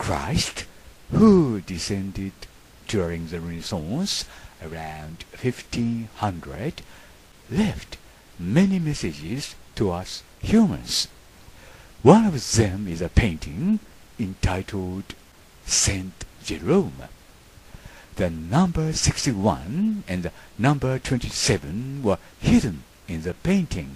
Christ, who descended during the Renaissance around 1500, left many messages to us humans. One of them is a painting entitled Saint Jerome. The number 61 and the number 27 were hidden in the painting.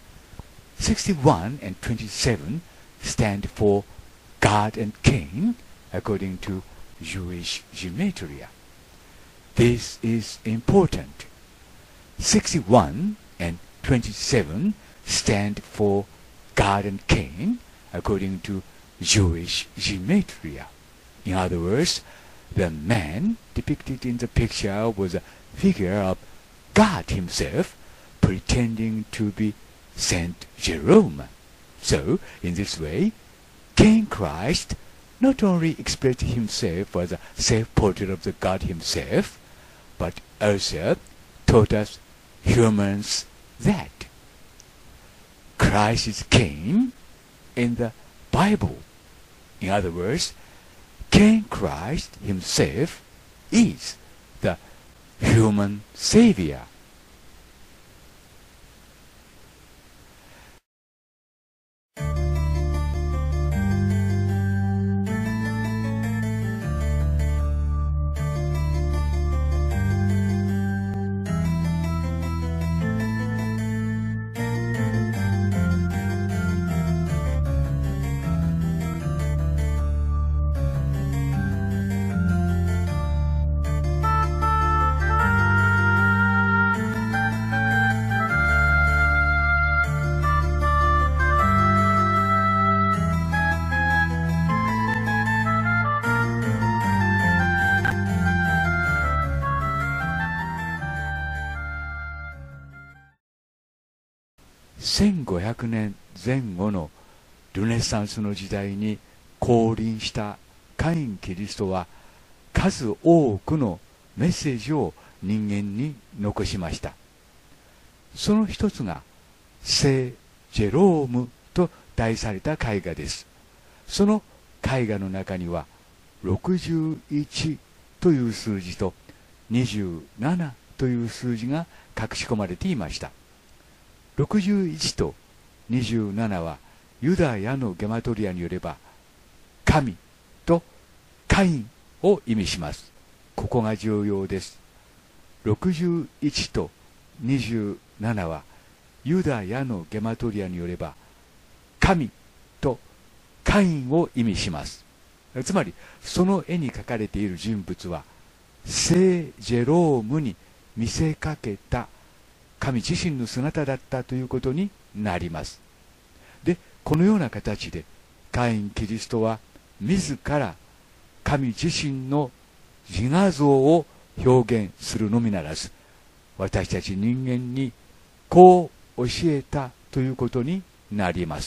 61 and 27 stand for God and Cain according to Jewish gematria. This is important. 61 and 27 stand for God and Cain according to Jewish gematria. In other words, the man depicted in the picture was a figure of God himself pretending to be Saint Jerome. So, in this way, King Christ not only expressed himself as a self-portrait of the God himself, but also taught us humans that Christ came in the Bible. In other words, King Christ himself is the human Savior. 1500年前後のルネサンスの時代に降臨したカイン・キリストは数多くのメッセージを人間に残しました。その一つが聖ジェロームと題された絵画です。その絵画の中には61という数字と27という数字が隠し込まれていました。61と27はユダヤのゲマトリアによれば神とカインを意味します。ここが重要です。61と27はユダヤのゲマトリアによれば神とカインを意味します。つまりその絵に描かれている人物は聖ジェロームに見せかけた神自身の姿だったということになります。で、このような形でカイン・キリストは自ら神自身の自画像を表現するのみならず、私たち人間にこう教えたということになります。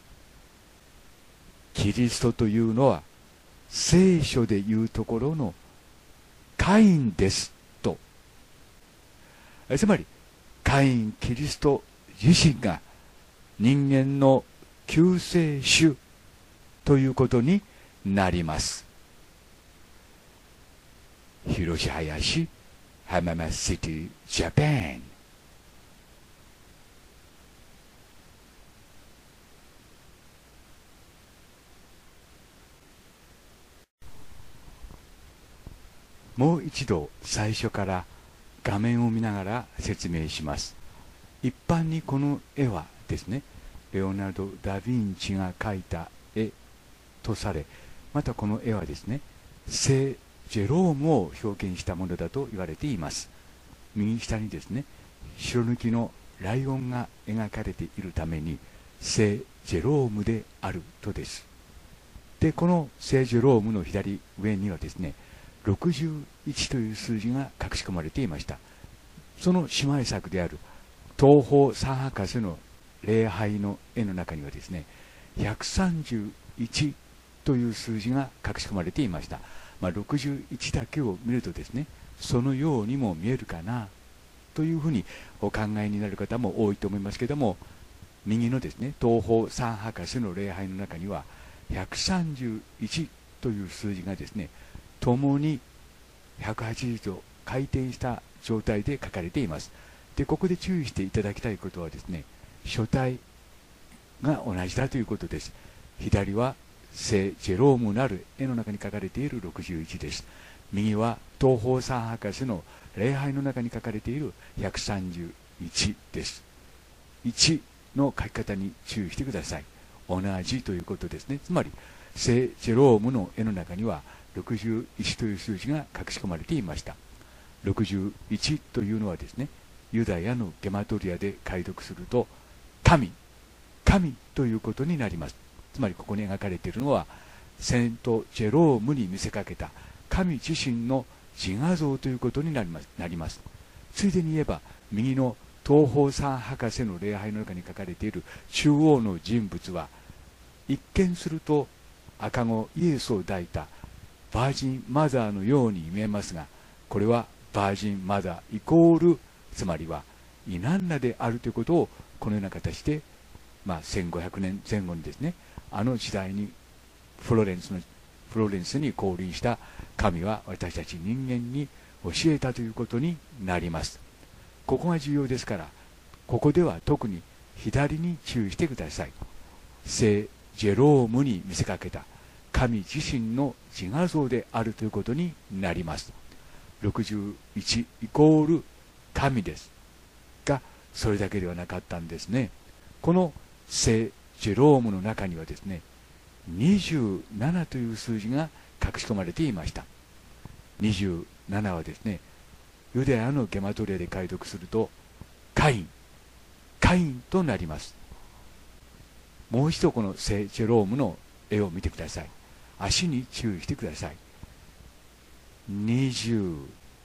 キリストというのは聖書でいうところのカインですと。つまりカイン・キリスト自身が人間の救世主ということになります。広島林、浜松シティ、ジャパン。もう一度最初から画面を見ながら説明します。一般にこの絵はですね、レオナルド・ダ・ヴィンチが描いた絵とされ、またこの絵はですね、聖ジェロームを表現したものだと言われています。右下にですね、白抜きのライオンが描かれているために聖ジェロームであるとです。で、この聖ジェロームの左上にはですね、61という数字が隠し込まれていました。その姉妹作である東方三博士の礼拝の絵の中にはですね、131という数字が隠し込まれていました。61だけを見るとですね、そのようにも見えるかなというふうにお考えになる方も多いと思いますけれども、右のですね、東方三博士の礼拝の中には131 という数字がですね、共に180度回転した状態で書かれています。で、ここで注意していただきたいことはですね、書体が同じだということです。左は聖ジェロームなる絵の中に書かれている61です。右は東方三博士の礼拝の中に書かれている131です。1の書き方に注意してください。同じということですね。つまり聖ジェロームの絵の中には61という数字が隠し込まれていました。61というのはですね、ユダヤのゲマトリアで解読すると神ということになります。つまりここに描かれているのはセントジェロームに見せかけた神自身の自画像ということになります。ついでに言えば、右の東方三博士の礼拝の中に書かれている中央の人物は、一見すると赤子イエスを抱いたバージンマザーのように見えますが、これはバージンマザーイコール、つまりはイナンナであるということをこのような形で、1500年前後にですね、あの時代にフロレンスに降臨した神は私たち人間に教えたということになります。ここが重要ですから、ここでは特に左に注意してください。聖ジェロームに見せかけた神自身の自画像であるということになります。61イコール神ですが、それだけではなかったんですね。この聖ジェロームの中にはですね、27という数字が隠し込まれていました。27はですね、ユダヤのゲマトリアで解読するとカインとなります。もう一度この聖ジェロームの絵を見てください。足に注意してください。27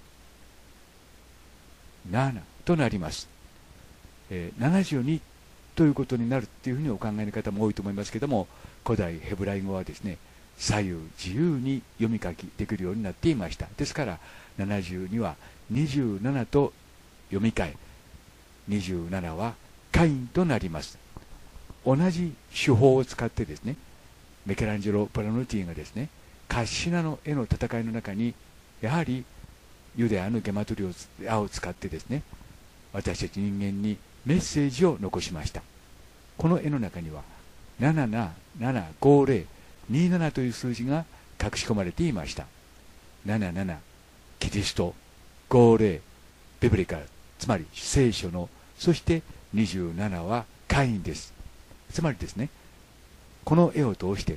となります。72ということになるっていうふうにお考えの方も多いと思いますけども、古代ヘブライ語はですね、左右自由に読み書きできるようになっていました。ですから72は27と読み替え、27はカインとなります。同じ手法を使ってですね、ミケランジェロ・プラノティがですね、カッシナの絵の戦いの中にやはりユダヤのゲマトリアを使ってですね、私たち人間にメッセージを残しました。この絵の中には775027という数字が隠し込まれていました。77キリスト、50ビブリカル、つまり聖書の、そして27はカインです。つまりですね、この絵を通して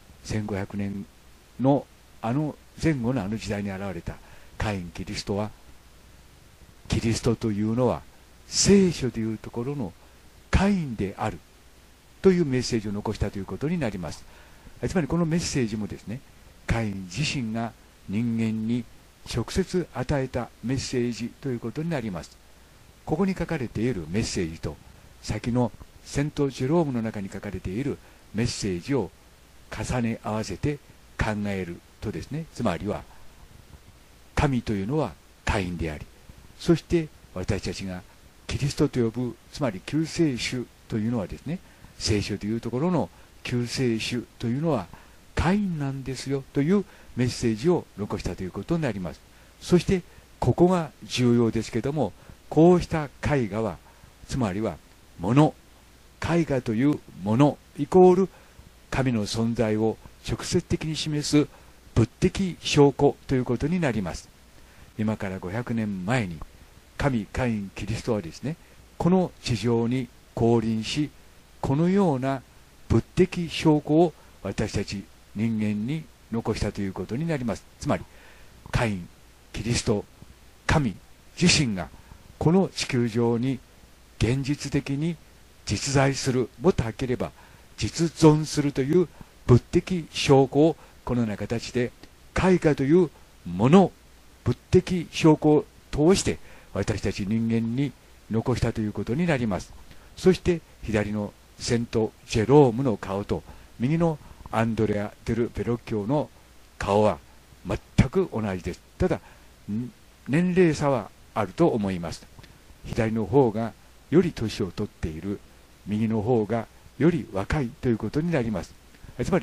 1500年のあの前後のあの時代に現れたカイン・キリストは、キリストというのは聖書でいうところのカインであるというメッセージを残したということになります。つまりこのメッセージもですね、カイン自身が人間に直接与えたメッセージということになります。ここに書かれているメッセージと先のセントジェロームの中に書かれているメッセージを重ね合わせて考えるとですね、つまりは神というのはカインであり、そして私たちがキリストと呼ぶ、つまり救世主というのはですね、聖書というところの救世主というのはカインなんですよというメッセージを残したということになります。そしてここが重要ですけども、こうした絵画は、つまりは物、絵画というものイコール神の存在を直接的に示す物的証拠ということになります。今から500年前に神カインキリストはですね、この地上に降臨し、このような物的証拠を私たち人間に残したということになります。つまりカインキリスト神自身がこの地球上に現実的に実在する、もっとはっきり言えば実存するという物的証拠をこのような形で絵画というもの、物的証拠を通して私たち人間に残したということになります。そして左のセント・ジェロームの顔と右のアンドレア・デル・ベロッキョの顔は全く同じです。ただ年齢差はあると思います。左の方がより年を取っている、右の方がより若いということになります。つまり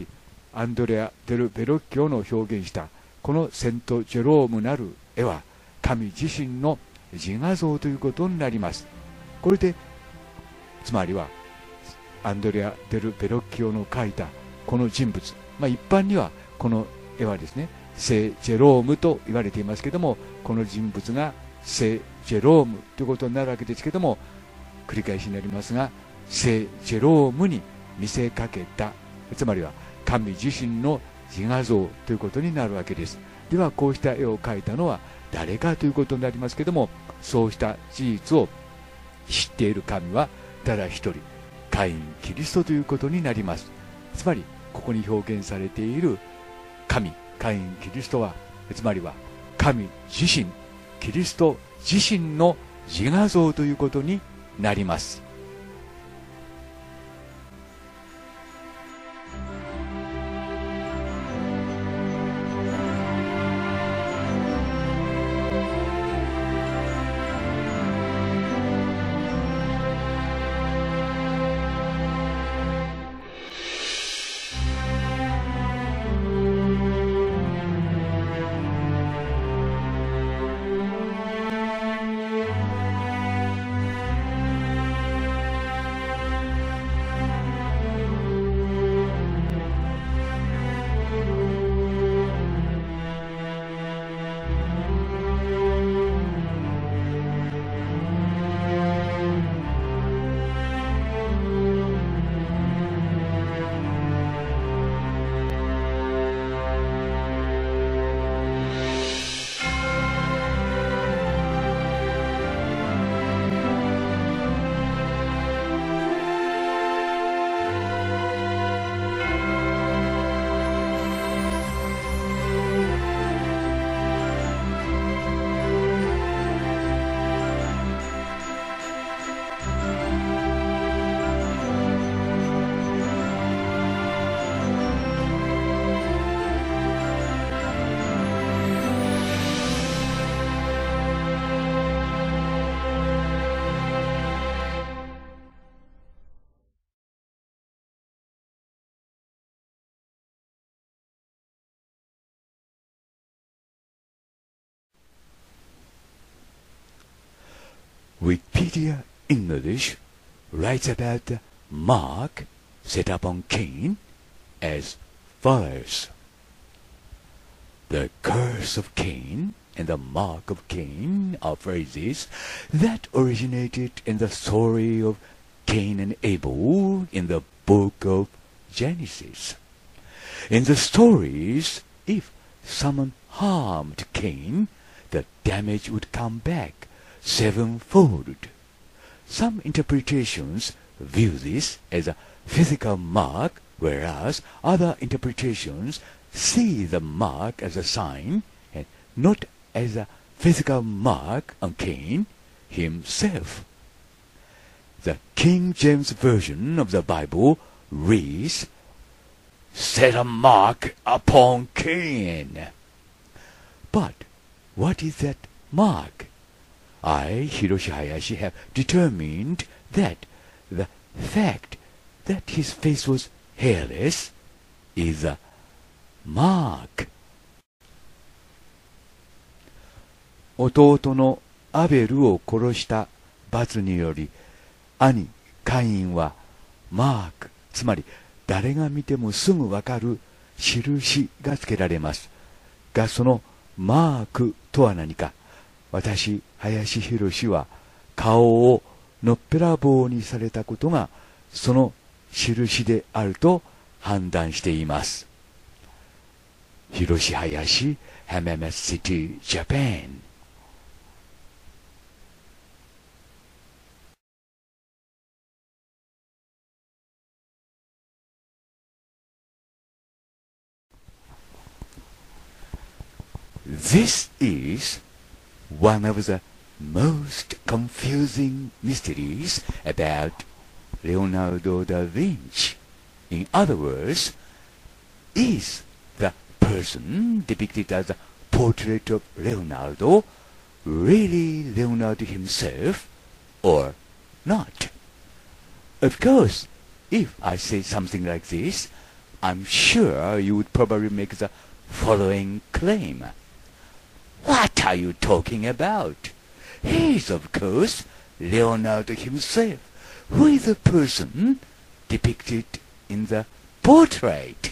アンドレア・デル・ベロッキオの表現したこのセント・ジェロームなる絵は神自身の自画像ということになります。これでつまりはアンドレア・デル・ベロッキオの描いたこの人物、一般にはこの絵はですね聖ジェロームと言われていますけども、この人物が聖ジェロームということになるわけですけども、繰り返しになりますが、聖ジェロームに見せかけた、つまりは神自身の自画像ということになるわけです。ではこうした絵を描いたのは誰かということになりますけども、そうした事実を知っている神はただ一人、カイン・キリストということになります。つまりここに表現されている神カイン・キリストは、つまりは神自身、キリスト自身の自画像ということになります。Wikipedia English writes about the mark set upon Cain as follows. The curse of Cain and the mark of Cain are phrases that originated in the story of Cain and Abel in the book of Genesis. In the stories, if someone harmed Cain, the damage would come back sevenfold. Some interpretations view this as a physical mark, whereas other interpretations see the mark as a sign and not as a physical mark on Cain himself. The King James Version of the Bible reads, "Set a mark upon Cain." But what is that mark? I, Hiroshi Hayashi, have determined that the fact that his face was hairless is a mark. 弟のアベルを殺した罰により、兄カインはマーク、つまり誰が見てもすぐわかる印がつけられます。が、そのマークとは何か。私、林博は顔をのっぺらぼうにされたことがその印であると判断しています。広林、浜松シティ、ジャパン。This is one of the most confusing mysteries about Leonardo da Vinci. In other words, is the person depicted as a portrait of Leonardo really Leonardo himself or not? Of course, if I say something like this, I'm sure you would probably make the following claim. What are you talking about? He is, of course, Leonardo himself, who is the person depicted in the portrait.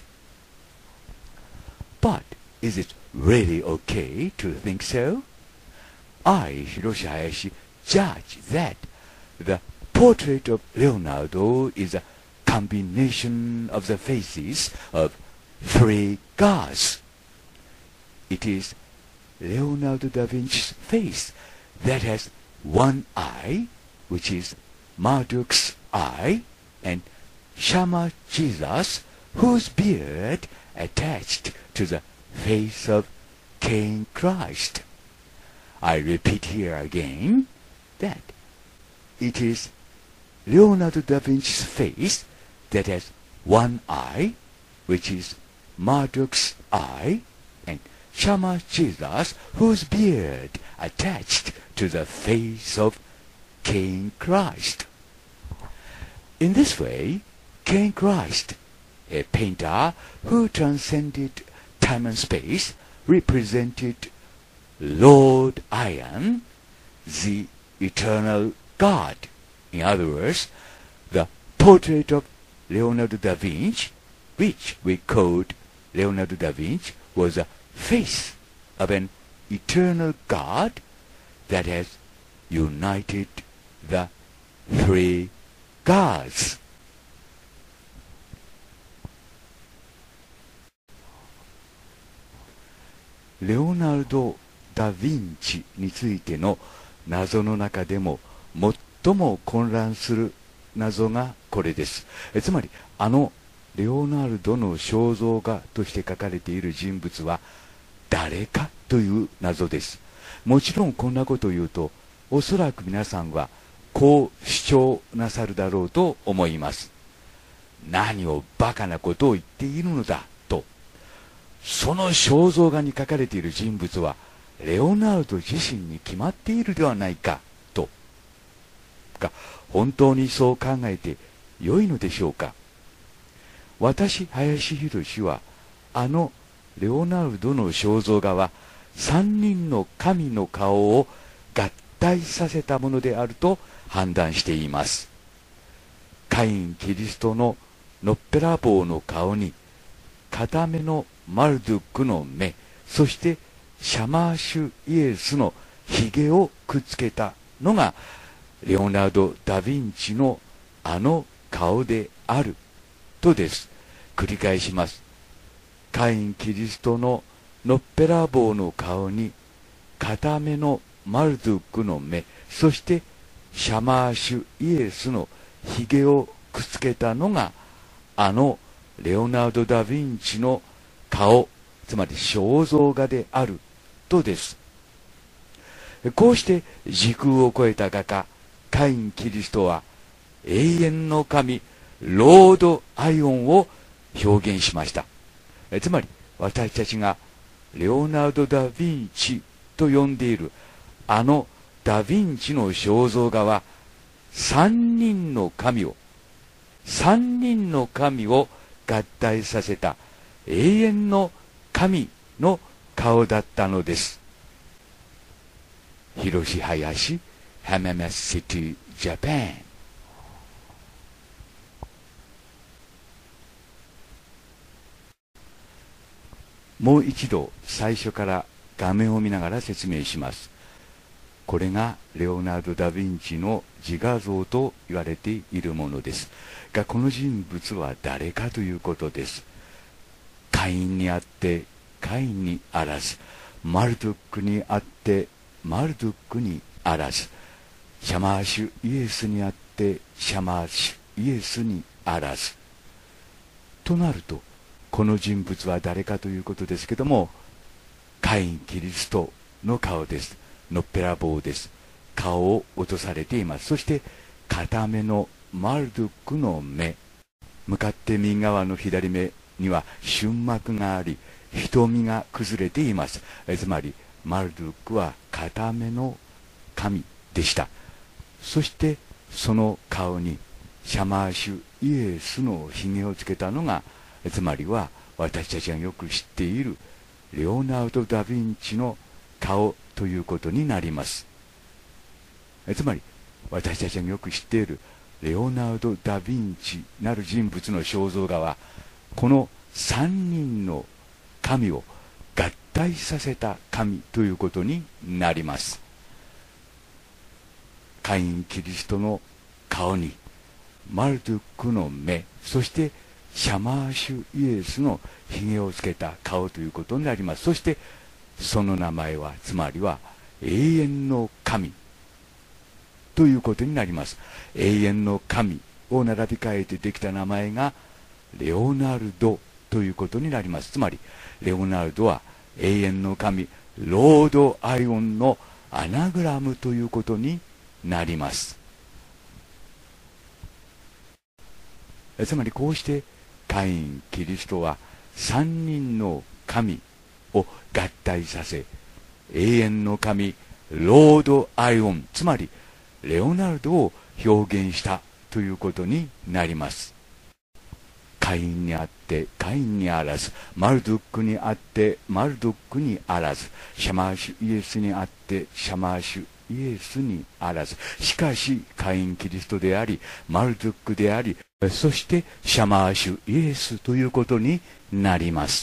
But is it really okay to think so? I, Hiroshi Hayashi, judge that the portrait of Leonardo is a combination of the faces of three gods. It is Leonardo da Vinci's face that has one eye, which is Marduk's eye, and Shama Jesus, whose beard attached to the face of King Christ. I repeat here again that it is Leonardo da Vinci's face that has one eye, which is Marduk's eye, and Shama Jesus, whose beard attached to the face of King Christ. In this way, King Christ, a painter who transcended time and space, represented Lord Iron, the eternal God. In other words, the portrait of Leonardo da Vinci, which we called Leonardo da Vinci, was a face of an eternal God that has united the three gods. レオナルド・ダ・ヴィンチについての謎の中でも最も混乱する謎がこれです。つまりレオナルドの肖像画として描かれている人物は誰かという謎です。もちろんこんなことを言うとおそらく皆さんはこう主張なさるだろうと思います。何をバカなことを言っているのだと。その肖像画に描かれている人物はレオナルド自身に決まっているではないかと。が本当にそう考えて良いのでしょうか。私、林博はレオナルドの肖像画は3人の神の顔を合体させたものであると判断しています。カイン・キリストののっぺらぼうの顔に片目のマルドゥックの目、そしてシャマーシュイエスのひげをくっつけたのがレオナルド・ダ・ヴィンチの顔であるとです。繰り返します。カイン・キリストののっぺらぼうの顔に片目のマルドゥックの目、そしてシャマーシュイエスのひげをくっつけたのがレオナルド・ダ・ヴィンチの顔、つまり肖像画であるとです。こうして時空を超えた画家カイン・キリストは永遠の神ロード・アイオンを表現しました。つまり私たちがレオナルド・ダ・ヴィンチと呼んでいるダ・ヴィンチの肖像画は3人の神を合体させた永遠の神の顔だったのです。広林、浜松シティ、ジャパン。もう一度最初から画面を見ながら説明します。これがレオナルド・ダ・ヴィンチの自画像と言われているものですが、この人物は誰かということです。カインにあってカインにあらず、マルドゥックにあってマルドゥックにあらず、シャマーシュイエスにあってシャマーシュイエスにあらずとなると、この人物は誰かということですけども、カイン・キリストの顔です。のっぺらぼうです。顔を落とされています。そして片目のマルドゥックの目、向かって右側の左目には瞬膜があり、瞳が崩れています。つまりマルドゥックは片目の神でした。そしてその顔にシャマーシュイエスのひげをつけたのがつまりは私たちがよく知っているレオナルド・ダ・ヴィンチの顔ということになります。つまり私たちがよく知っているレオナルド・ダ・ヴィンチなる人物の肖像画は、この3人の神を合体させた神ということになります。カイン・キリストの顔にマルドゥックの目、そしてシャマーシュイエスのひげをつけた顔ということになります。そしてその名前は、つまりは永遠の神ということになります。永遠の神を並び替えてできた名前がレオナルドということになります。つまりレオナルドは永遠の神ロード・アイオンのアナグラムということになります。つまりこうしてカイン・キリストは3人の神を合体させ、永遠の神ロード・アイオン、つまりレオナルドを表現したということになります。カインにあってカインにあらず、マルドゥックにあってマルドゥックにあらず、シャマーシュイエスにあってシャマーシュイエスにあらず、しかしカイン・キリストでありマルドゥックであり、そしてシャマーシュイエスということになります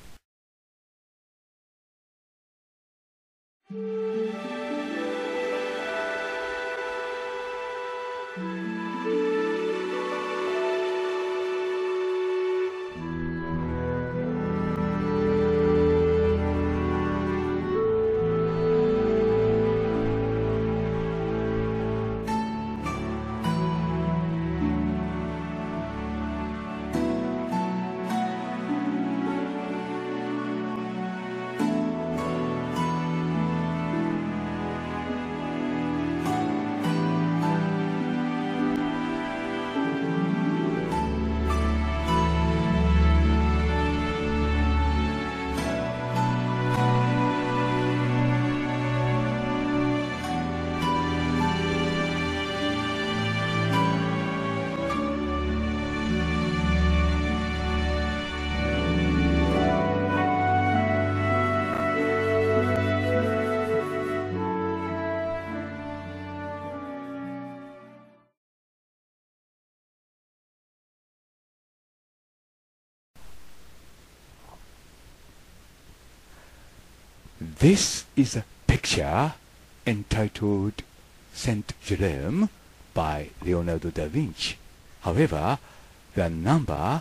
。This is a picture entitled Saint Jerome by Leonardo da Vinci. However, the number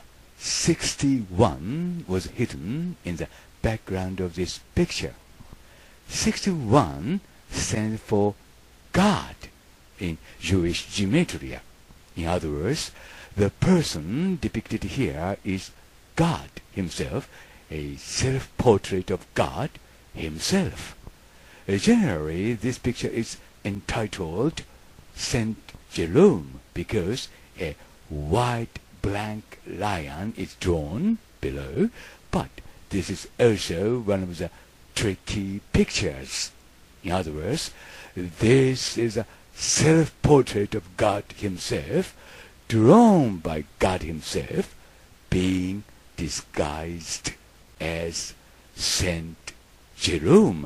61 was hidden in the background of this picture. 61 stands for God in Jewish gematria. In other words, the person depicted here is God himself, a self-portrait of God himself. Generally, this picture is entitled Saint Jerome because a white blank lion is drawn below, but this is also one of the tricky pictures. In other words, this is a self-portrait of God himself, drawn by God himself, being disguised as Saint Jerome。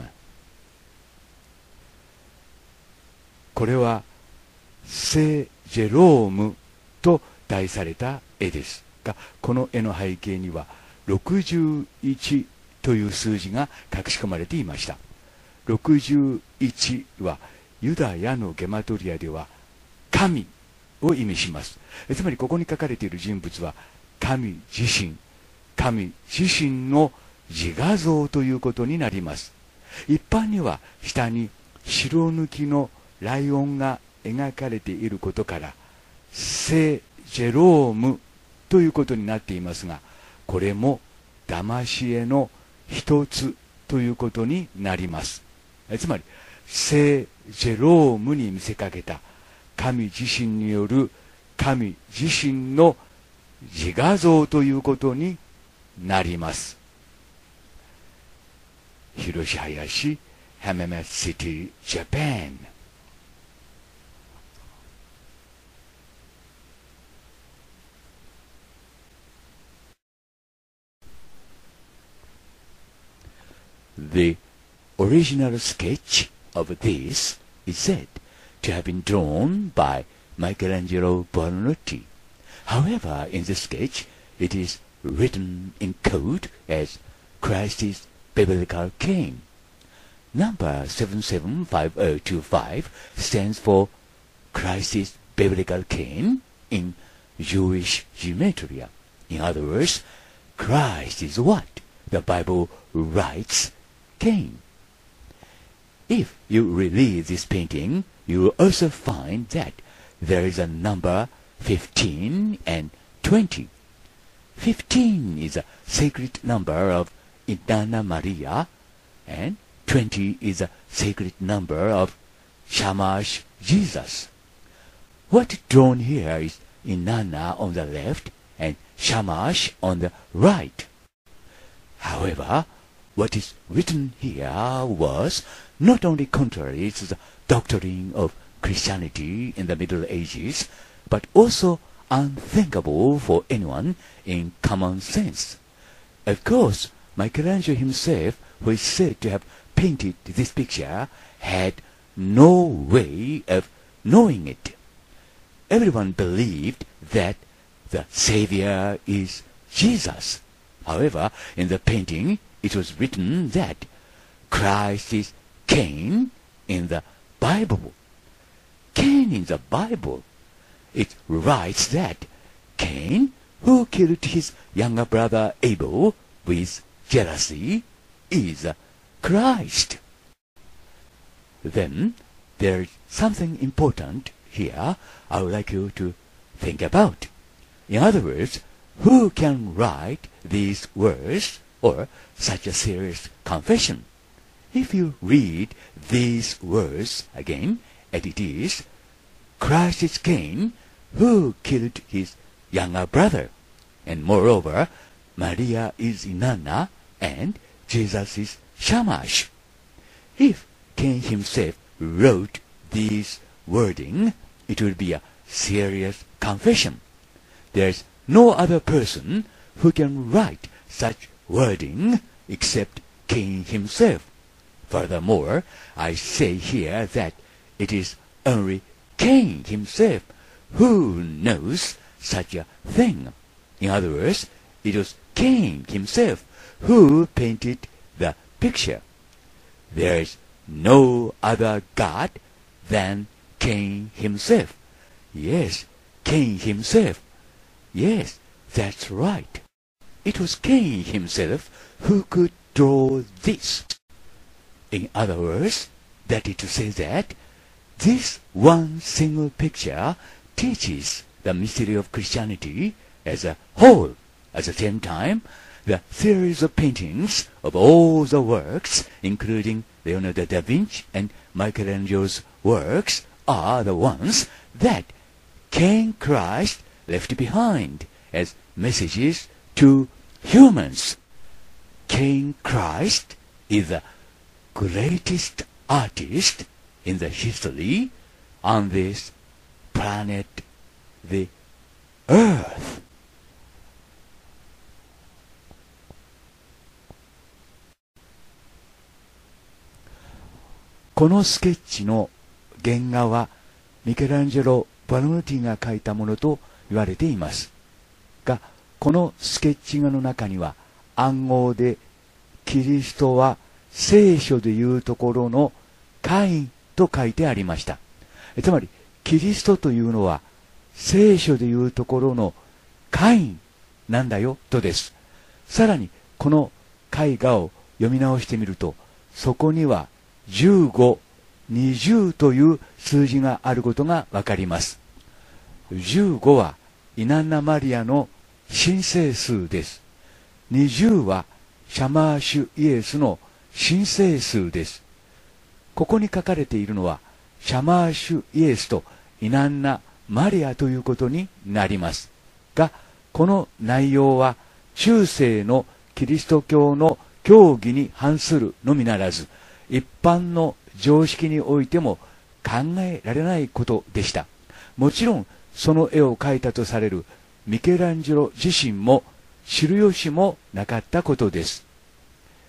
これは聖ジェロームと題された絵ですが、この絵の背景には61という数字が隠し込まれていました。61はユダヤのゲマトリアでは神を意味します。つまりここに書かれている人物は神自身の自画像ということになります。一般には下に白抜きのライオンが描かれていることから聖ジェロームということになっていますが、これも騙し絵の一つということになります。つまり聖ジェロームに見せかけた神自身による神自身の自画像ということになります。広林、Hammamet City, Japan。 The original sketch of this is said to have been drawn by Michelangelo Buonarroti. However, in the sketch, it is written in code as Christ's biblical cane. Number 775025 stands for Christ's biblical cane in Jewish gematria. In other words, Christ is what the Bible writes Cain. If you read this painting, you will also find that there is a number 15 and 20. 15 is a sacred number of Inanna Maria, and 20 is a sacred number of Shamash Jesus. What drawn here is Inanna on the left and Shamash on the right. However, what is written here was not only contrary to the doctrine of Christianity in the Middle Ages, but also unthinkable for anyone in common sense. Of course, Michelangelo himself, who is said to have painted this picture, had no way of knowing it. Everyone believed that the Savior is Jesus. However, in the painting, it was written that Christ is Cain in the Bible. Cain in the Bible. It writes that Cain, who killed his younger brother Abel with jealousy, is Christ. Then there is something important here I would like you to think about. In other words, who can write these words or such a serious confession? If you read these words again, and it is, Christ is Cain, who killed his younger brother, and moreover, Maria is Inanna, and Jesus is Shamash. If Cain himself wrote these wording, it would be a serious confession. There's no other person who can write such wording except Cain himself. Furthermore, I say here that it is only Cain himself who knows such a thing. In other words, it was Cain himself who painted the picture. There is no other God than Cain himself. Yes, Cain himself. Yes, that's right. It was Cain himself who could draw this. In other words, that is to say that this one single picture teaches the mystery of Christianity as a whole. At the same time, the series of paintings of all the works, including Leonardo da Vinci and Michelangelo's works, are the ones that Cain Christ left behind as messages to humans. Cain Christ is the greatest artist in the history on this planet, the Earth. このスケッチの原画はミケランジェロ・バルノティが描いたものと言われていますが、このスケッチ画の中には暗号でキリストは聖書でいうところのカインと書いてありました。つまりキリストというのは聖書でいうところのカインなんだよとです。さらにこの絵画を読み直してみると、そこには15、20という数字があることがわかります。15はイナンナマリアの神聖数です。20はシャマーシュイエスの神聖数です。ここに書かれているのはシャマーシュイエスとイナンナマリアということになりますが、この内容は中世のキリスト教の教義に反するのみならず、一般の常識においても考えられないことでした。もちろんその絵を描いたとされるミケランジェロ自身も知る由もなかったことです。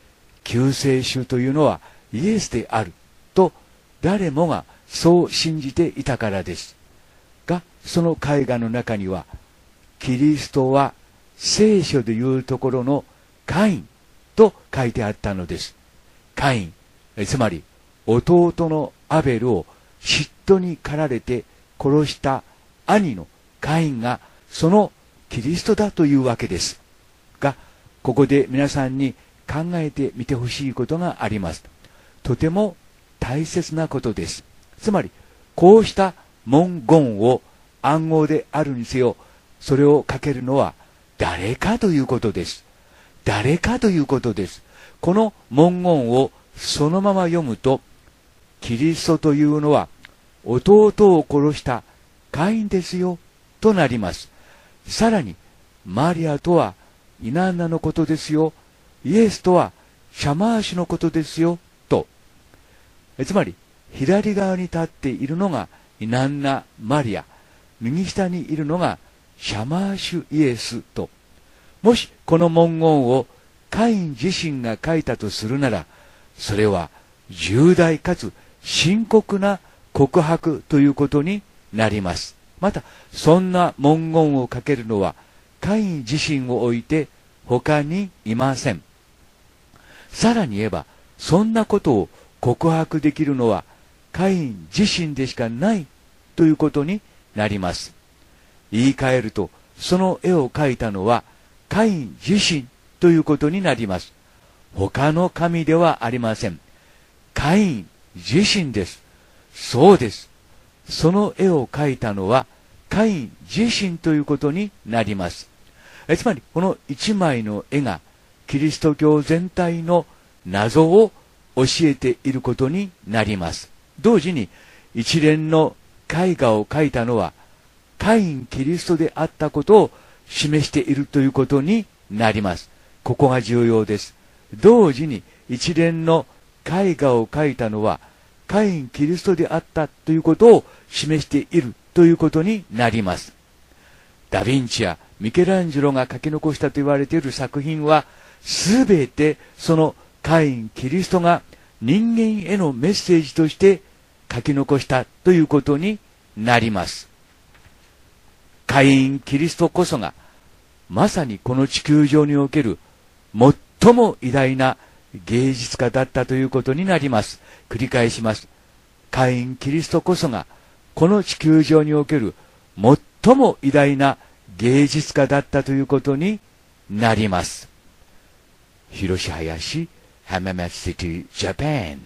救世主というのはイエスであると誰もがそう信じていたからです。が、その絵画の中には、キリストは聖書でいうところのカインと書いてあったのです。カイン、つまり弟のアベルを嫉妬に駆られて殺した兄のカインがそのキリストだというわけです。が、ここで皆さんに考えてみてほしいことがあります。とても大切なことです。つまり、こうした文言を暗号であるにせよ、それを書けるのは誰かということです。誰かということです。この文言をそのまま読むと、キリストというのは弟を殺したカインですよとなります。さらに、マリアとはイナンナのことですよ。イエスとはシャマーシュのことですよと。つまり、左側に立っているのがイナンナ・マリア、右下にいるのがシャマーシュ・イエスと。もしこの文言をカイン自身が書いたとするなら、それは重大かつ深刻な告白ということになります。また、そんな文言を書けるのはカイン自身を置いて他にいません。さらに言えば、そんなことを告白できるのはカイン自身でしかないということになります。言い換えると、その絵を描いたのはカイン自身ということになります。他の神ではありません。カイン自身です。そうです。その絵を描いたのはカイン自身ということになります。つまり、この一枚の絵がキリスト教全体の謎を教えていることになります。同時に一連の絵画を描いたのはカイン・キリストであったことを示しているということになります。ここが重要です。同時に一連の絵画を描いたのはカイン・キリストであったということを示しているということになります。ダ・ヴィンチやミケランジェロが書き残したと言われている作品は、すべてそのカイン・キリストが人間へのメッセージとして書き残したということになります。カイン・キリストこそが、まさにこの地球上における最も偉大な芸術家だったということになります。繰り返します。カイン・キリストこそが、この地球上における最も偉大な芸術家だったということになります。広志林、浜松シティ、ジャパン。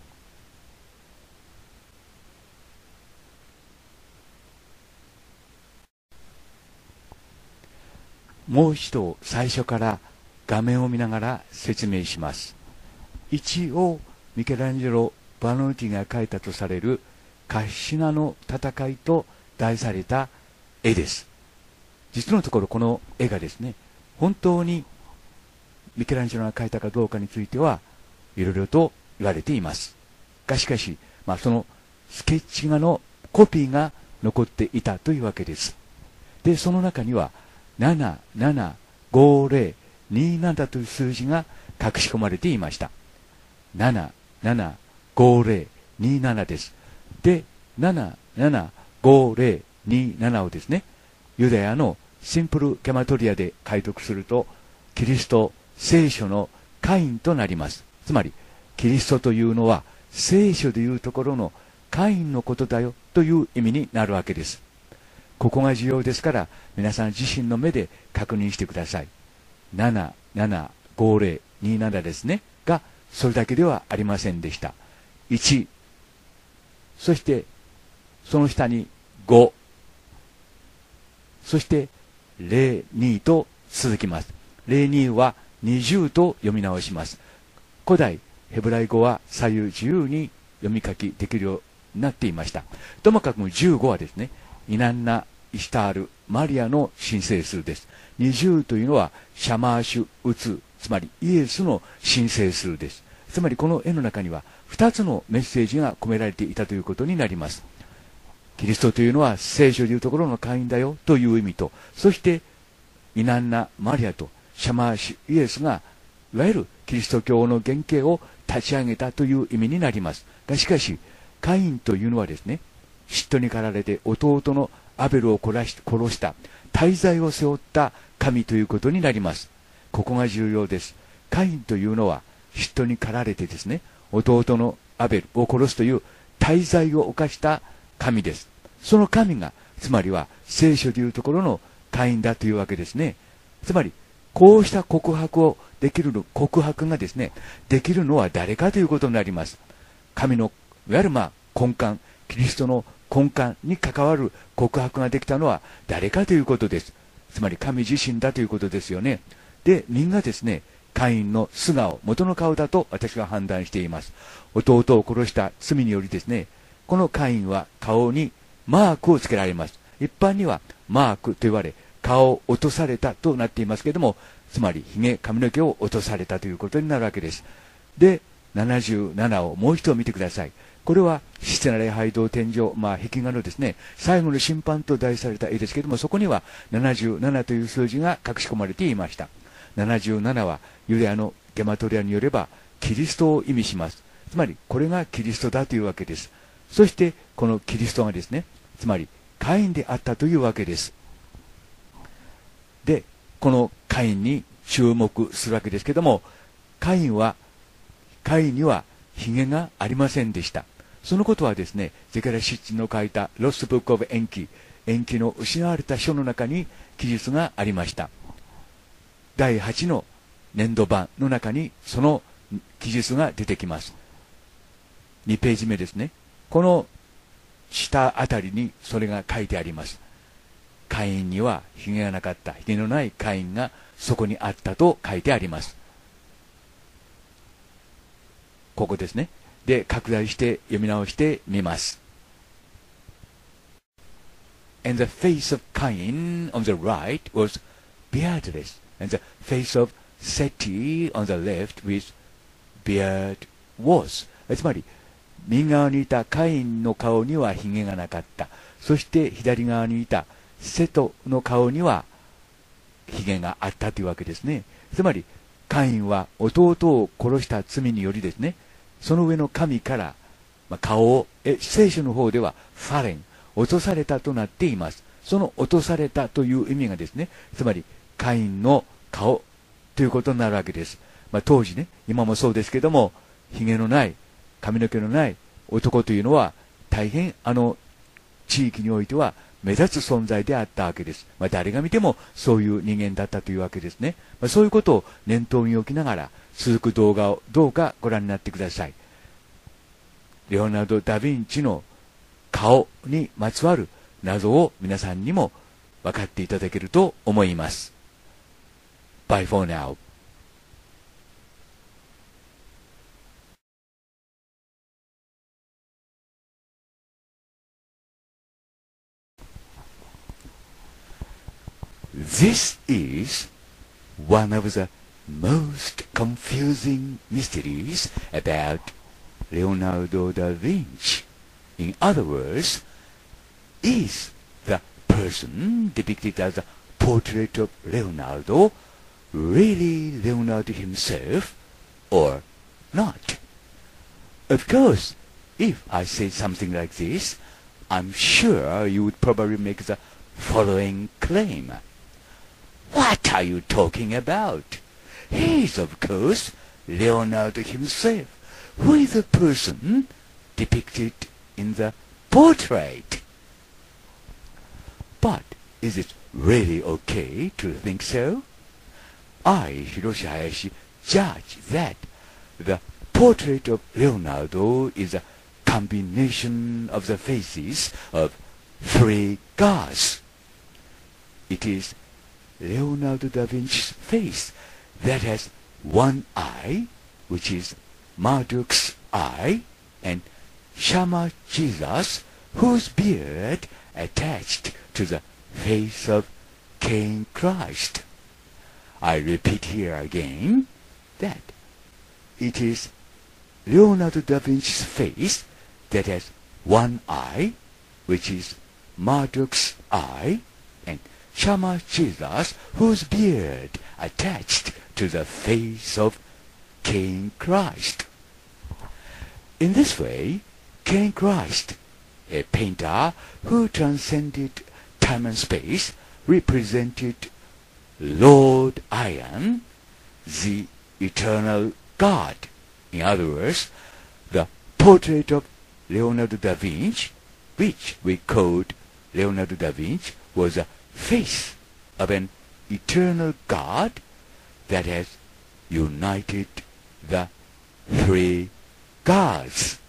もう一度最初から画面を見ながら説明します。一応、ミケランジェロ・バノーティが描いたとされるカッシナの戦いと題された絵です。実のところこの絵がですね、本当にミケランジェロが描いたかどうかについてはいろいろと言われています。がしかし、そのスケッチ画のコピーが残っていたというわけです。で、その中には775027という数字が隠し込まれていました。775027です。で、775027をですね、ユダヤのシンプルゲマトリアで解読すると、キリスト聖書のカインとなります。つまり、キリストというのは聖書でいうところのカインのことだよという意味になるわけです。ここが重要ですから、皆さん自身の目で確認してください。775027ですね。が、それだけではありませんでした。1、そしてその下に5、そして02と続きます。02は20と読み直します。古代ヘブライ語は左右自由に読み書きできるようになっていました。ともかく15はですね、イナンナ・イシタール・マリアの神聖数です。20というのはシャマーシュ・ウツ、つまりイエスの神聖数です。つまりこの絵の中には2つのメッセージが込められていたということになります。キリストというのは聖書でいうところの会員だよという意味と、そしてイナンナ・マリアとシャマーシュ・イエスがいわゆるキリスト教の原型を立ち上げたという意味になります。がしかし、カインというのはですね、嫉妬に駆られて弟のアベルを殺した大罪を背負った神ということになります。ここが重要です。カインというのは嫉妬に駆られてですね、弟のアベルを殺すという大罪を犯した神です。その神が、つまりは聖書でいうところのカインだというわけですね。つまり、こうした告白がですね、できるのは誰かということになります。神の、いわゆる根幹、キリストの根幹に関わる告白ができたのは誰かということです。つまり神自身だということですよね。で、人がですね、カインの素顔、元の顔だと私は判断しています。弟を殺した罪によりですね、このカインは顔にマークをつけられます。一般にはマークと言われ、顔を落とされたとなっていますけれども、つまり髭、髪の毛を落とされたということになるわけです。で、77をもう一度見てください。これは、シテナ礼拝堂天井、壁画のですね、最後の審判と題された絵ですけれども、そこには77という数字が隠し込まれていました。77は、ユダヤのゲマトリアによれば、キリストを意味します。つまり、これがキリストだというわけです。そして、このキリストがですね、つまり、カインであったというわけです。で、このカインに注目するわけですけれども、カインには髭がありませんでした。そのことはですね、ゼカリヤ執事の書いたロストブックオブ延期の失われた書の中に記述がありました。第8の年度版の中にその記述が出てきます。2ページ目ですね。この下あたりにそれが書いてあります。カインには髭がなかった。髭のないカインがそこにあったと書いてあります。ここですね。で、拡大して読み直してみます。And the face of Cain on the right was beardless, and the face of Seti on the left with beard was. つまり、右側にいたカインの顔には髭がなかった。そして左側にいたセトの顔には髭があったというわけですね。つまり、カインは弟を殺した罪によりですね、その上の神から、顔を、聖書の方ではファレン、落とされたとなっています。その落とされたという意味がですね、つまりカインの顔ということになるわけです。当時ね、今もそうですけども、髭のない、髪の毛のない男というのは、大変地域においては目立つ存在であったわけです。誰が見てもそういう人間だったというわけですね。そういうことを念頭に置きながら、続く動画をどうかご覧になってください。レオナルド・ダ・ヴィンチの顔にまつわる謎を皆さんにも分かっていただけると思います。Bye for now. This is one of the most confusing mysteries about Leonardo da Vinci. In other words, is the person depicted as a portrait of Leonardo really Leonardo himself or not? Of course, if I say something like this, I'm sure you would probably make the following claim. What are you talking about? He is, of course, Leonardo himself, who is the person depicted in the portrait. But is it really okay to think so? I, Hiroshi Hayashi, judge that the portrait of Leonardo is a combination of the faces of three gods. It is Leonardo da Vinci's face that has one eye, which is Marduk's eye, and Shama Jesus, whose beard attached to the face of King Christ. I repeat here again that it is Leonardo da Vinci's face that has one eye, which is Marduk's eye, and Shama Jesus, whose beard attached to the face of King Christ. In this way, King Christ, a painter who transcended time and space, represented Lord I Am, the eternal God. In other words, the portrait of Leonardo da Vinci, which we called Leonardo da Vinci, was a face of an eternal God that has united the three gods.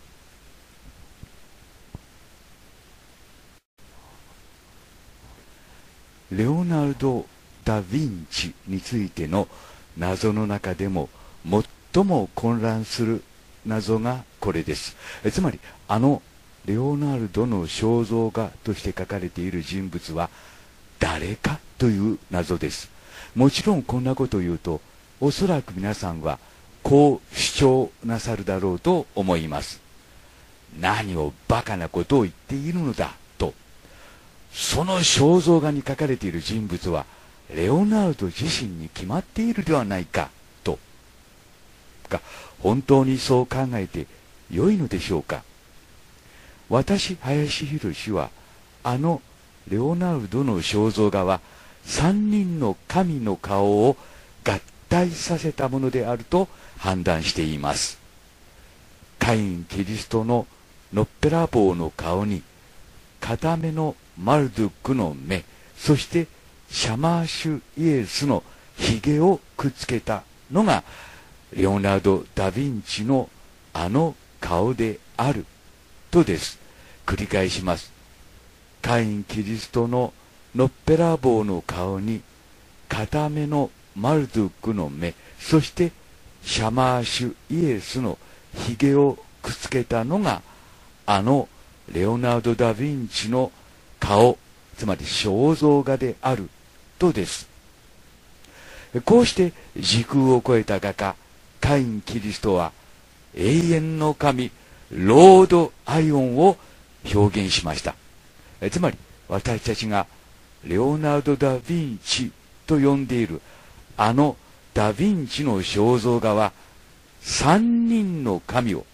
レオナルド・ダ・ヴィンチについての謎の中でも最も混乱する謎がこれです。つまりレオナルドの肖像画として書かれている人物は誰かという謎です。もちろんこんなことを言うと、おそらく皆さんはこう主張なさるだろうと思います。何をバカなことを言っているのだと。その肖像画に書かれている人物はレオナルド自身に決まっているではないかと。が、本当にそう考えて良いのでしょうか。私、林博はレオナルドの肖像画は三人の神の顔を合体させたものであると判断しています。カイン・キリストののっぺらぼうの顔に片目のマルドゥックの目、そしてシャマーシュイエスのひげをくっつけたのがレオナルド・ダ・ヴィンチの顔であるとです。繰り返します。カイン・キリストののっぺらぼうの顔に片目のマルドゥックの目、そしてシャマーシュイエスのひげをくっつけたのがレオナルド・ダ・ヴィンチの顔、つまり肖像画であるとです。こうして時空を超えた画家カイン・キリストは永遠の神ロード・アイオンを表現しました。つまり私たちがレオナルド・ダ・ヴィンチと呼んでいるダ・ヴィンチの肖像画は三人の神を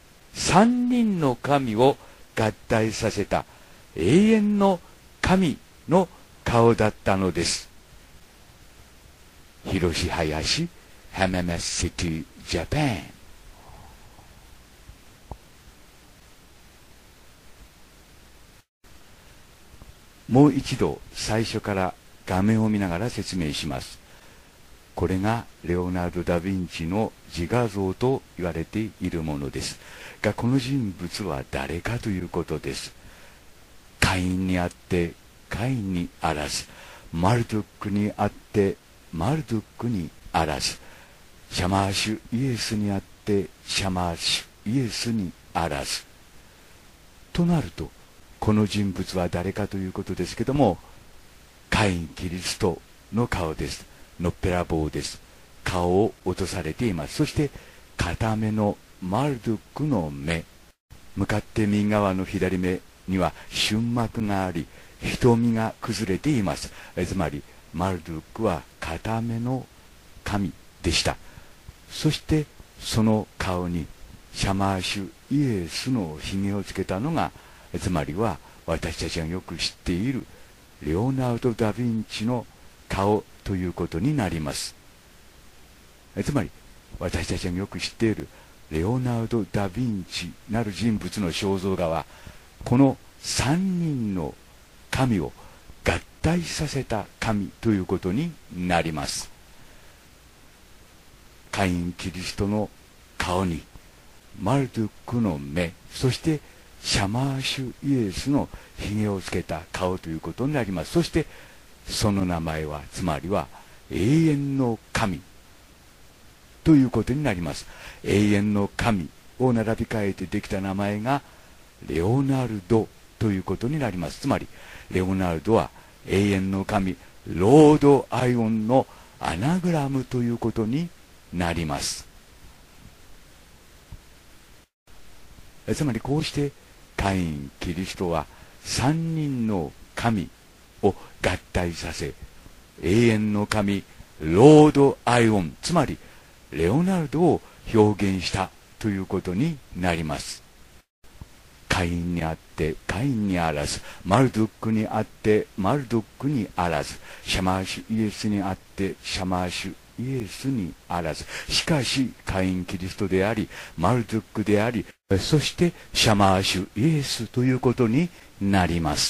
合体させた永遠の神の顔だったのです。広志林、浜松シティ、ジャパン。もう一度最初から画面を見ながら説明します。これがレオナルド・ダ・ヴィンチの自画像と言われているものですが、この人物は誰かということです。カインにあってカインにあらず、マルドゥックにあってマルドゥックにあらず、シャマーシュイエスにあってシャマーシュイエスにあらずとなると、この人物は誰かということですけども、カイン・キリストの顔です。のっぺらぼうです。顔を落とされています。そして片目のマルドゥックの目、向かって右側の左目には瞬膜があり、瞳が崩れています。つまりマルドゥックは片目の神でした。そしてその顔にシャマーシュイエスのひげをつけたのが、つまりは私たちがよく知っているレオナルド・ダ・ヴィンチの顔ということになります。つまり私たちがよく知っているレオナルド・ダ・ヴィンチなる人物の肖像画は、この三人の神を合体させた神ということになります。カイン・キリストの顔にマルドゥックの目、そしてシャマーシュイエスのひげをつけた顔ということになります。そしてその名前は、つまりは永遠の神ということになります。永遠の神を並び替えてできた名前がレオナルドということになります。つまりレオナルドは永遠の神ロード・アイオンのアナグラムということになります。つまりこうしてカイン・キリストは三人の神を合体させ、永遠の神ロードアイオン、つまりレオナルドを表現したということになります。カインにあってカインにあらず、マルドックにあってマルドックにあらず、シャマーシュイエスにあってシャマーシュイエスにあらず、しかしカインキリストであり、マルドックであり、そしてシャマーシュイエスということになります。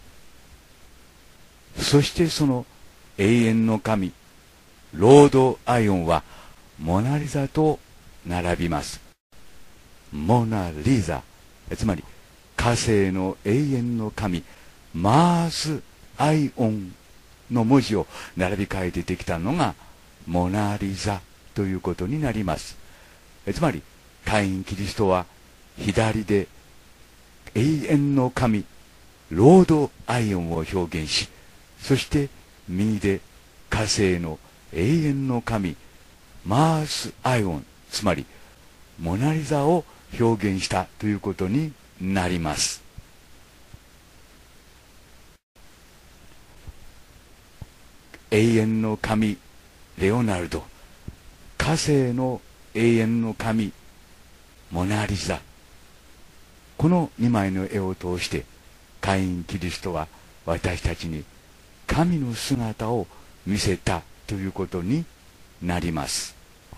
そしてその永遠の神ロードアイオンはモナリザと並びます。モナリザ、つまり火星の永遠の神マースアイオンの文字を並び替えてできたのがモナリザということになります。つまりカインキリストは左で永遠の神ロードアイオンを表現し、そして右で火星の永遠の神マースアイオン、つまりモナリザを表現したということになります。永遠の神レオナルド、火星の永遠の神モナリザ、この2枚の絵を通してカインキリストは私たちに神の姿を見せたということになります。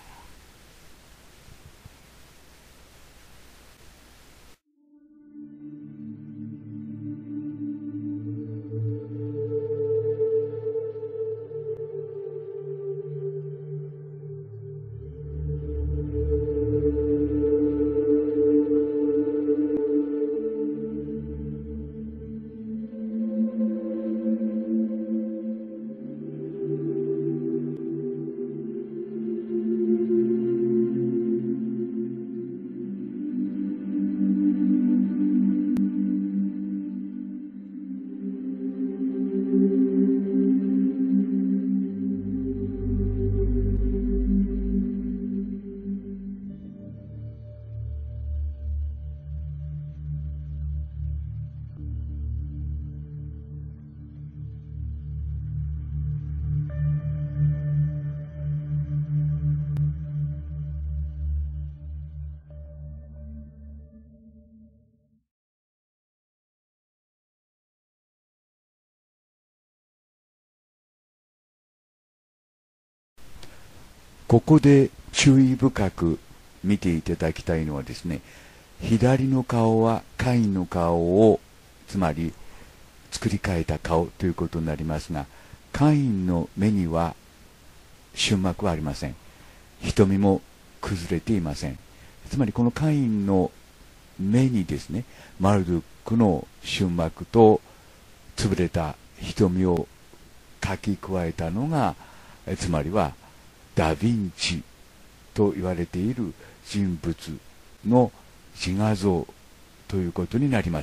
ここで注意深く見ていただきたいのはですね、左の顔はカインの顔を、つまり作り変えた顔ということになりますが、カインの目には瞬膜はありません。瞳も崩れていません。つまりこのカインの目にですね、マルドックの瞬膜と潰れた瞳を書き加えたのが、つまりはダ・ヴィンチと言われている人物の自画像ということになります。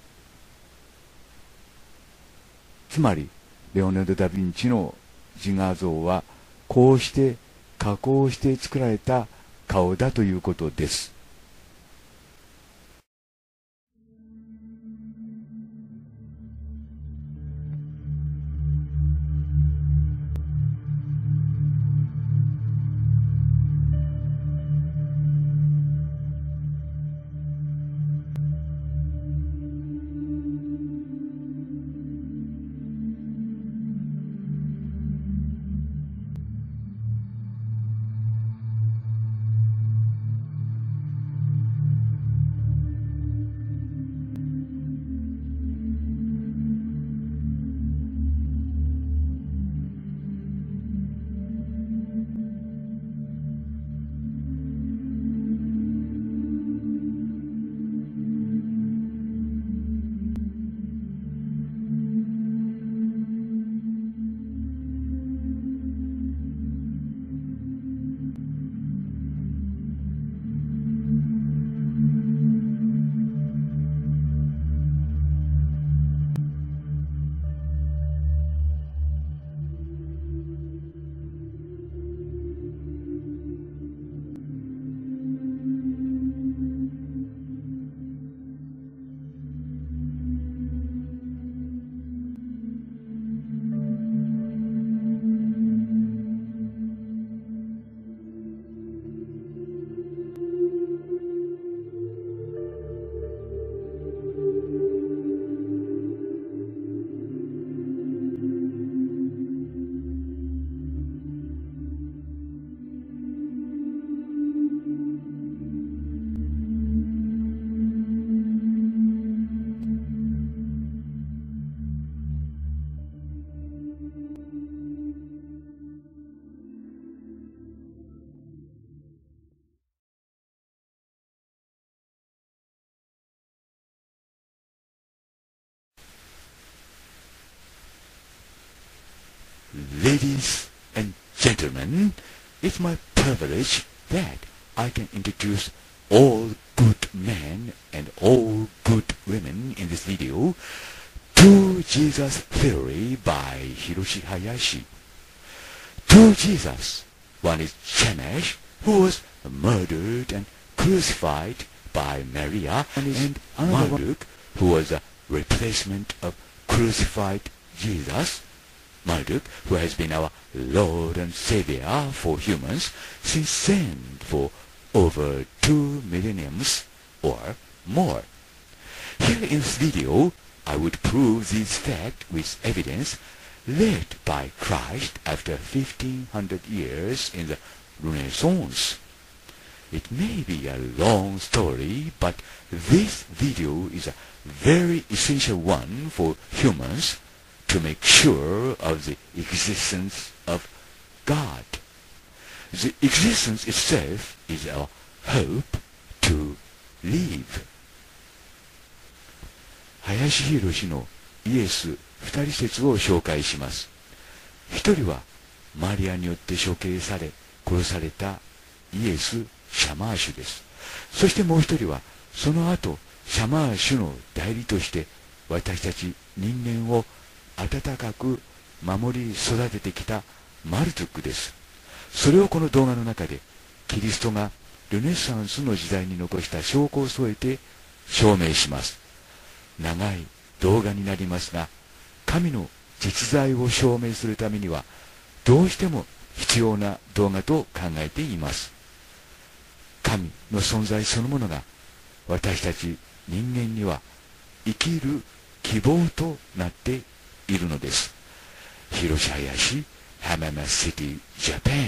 つまりレオナルド・ダ・ヴィンチの自画像はこうして加工して作られた顔だということです。 Ladies and gentlemen, it's my privilege that I can introduce all good men and all good women in this video to Jesus Theory by Hiroshi Hayashi. Two Jesus. One is Shamash, who was murdered and crucified by Maria, and Marduk, who was a replacement of crucified Jesus. Marduk, who has been our Lord and Savior for humans since then for over 2 millenniums or more. Here in this video, I would prove this fact with evidence led by Christ after 1500 years in the Renaissance. It may be a long story, but this video is a very essential one for humans to make sure of the existence of God. The existence itself is our hope to live. 林博のイエス二人説を紹介します。一人はマリアによって処刑され殺されたイエス・シャマーシュです。そしてもう一人はその後シャマーシュの代理として私たち人間を温かく守り育ててきたマルドゥックです。それをこの動画の中でキリストがルネサンスの時代に残した証拠を添えて証明します。長い動画になりますが、神の実在を証明するためにはどうしても必要な動画と考えています。神の存在そのものが私たち人間には生きる希望となっているのです。広島林、浜松シティ、ジャパン。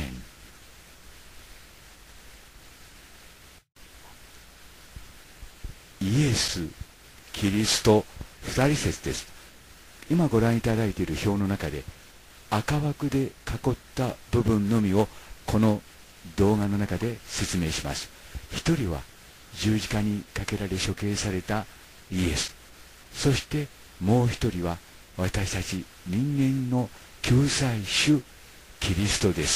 イエス、キリスト、二人説です。今ご覧いただいている表の中で赤枠で囲った部分のみをこの動画の中で説明します。一人は十字架にかけられ処刑されたイエス。そしてもう一人は私たち人間の救済主キリストです。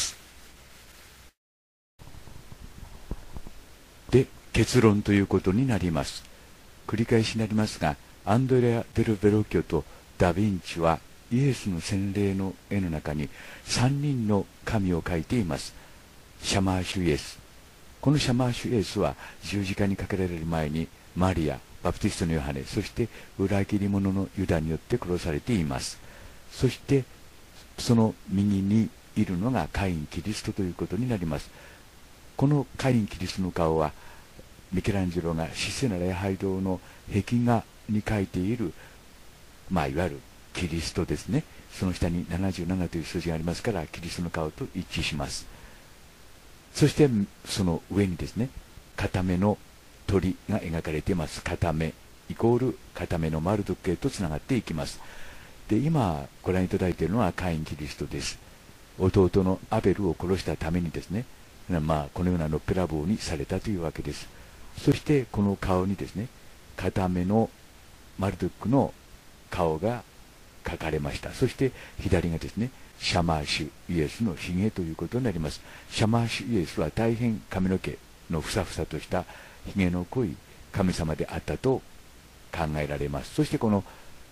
で、結論ということになります。繰り返しになりますが、アンドレア・デル・ベロッキョとダ・ヴィンチはイエスの洗礼の絵の中に3人の神を描いています。シャマーシュイエス。このシャマーシュイエスは十字架にかけられる前にマリア、バプティストのヨハネ、そして裏切り者のユダによって殺されています。そしてその右にいるのがカイン・キリストということになります。このカイン・キリストの顔はミケランジェロがシセナ礼拝堂の壁画に描いている、いわゆるキリストですね。その下に77という数字がありますからキリストの顔と一致します。そしてその上にですね、片目の鳥が描かれています。片目イコール片目のマルドックへとつながっていきます。で、今ご覧いただいているのはカイン・キリストです。弟のアベルを殺したためにですね、このようなのっぺらぼうにされたというわけです。そしてこの顔にですね、片目のマルドックの顔が描かれました。そして左がですね、シャマーシュイエスのひげということになります。シャマーシュイエスは大変髪の毛のふさふさとしたひげの濃い神様であったと考えられます。そしてこの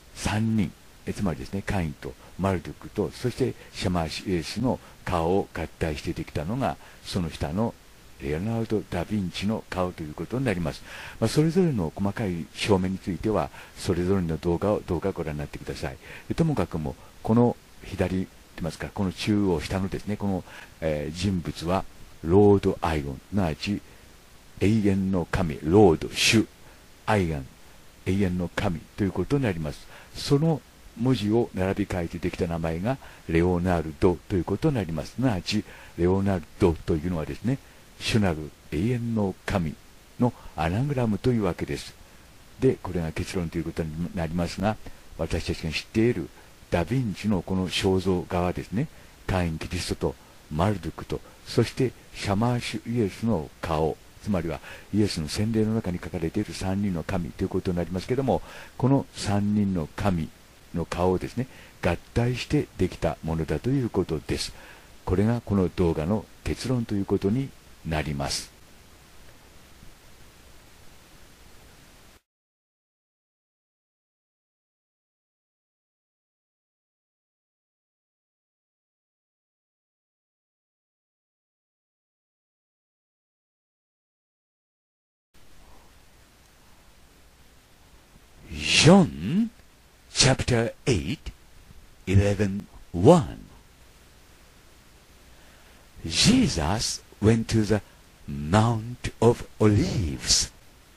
3人、つまりですね、カインとマルドックと、そしてシャマーシュイエスの顔を合体してできたのがその下のレオナルド・ダ・ヴィンチの顔ということになります。それぞれの細かい証明についてはそれぞれの動画をどうかご覧になってください。ともかくもこの左と言いますか、この中央下のですね、この、人物はロード・アイゴン、すなわち永遠の神、ロード、主、アイガン、永遠の神ということになります。その文字を並び替えてできた名前がレオナルドということになります。すなわちレオナルドというのはですね、主なる永遠の神のアナグラムというわけです。で、これが結論ということになりますが、私たちが知っているダ・ヴィンチのこの肖像画はですね、カイン・キリストとマルドックと、そしてシャマーシュイエスの顔、つまりはイエスの洗礼の中に書かれている3人の神ということになりますけれども、この3人の神の顔をですね、合体してできたものだということです。これがこの動画の結論ということになります。John chapter 8, 11, 1. Jesus went to the Mount of Olives.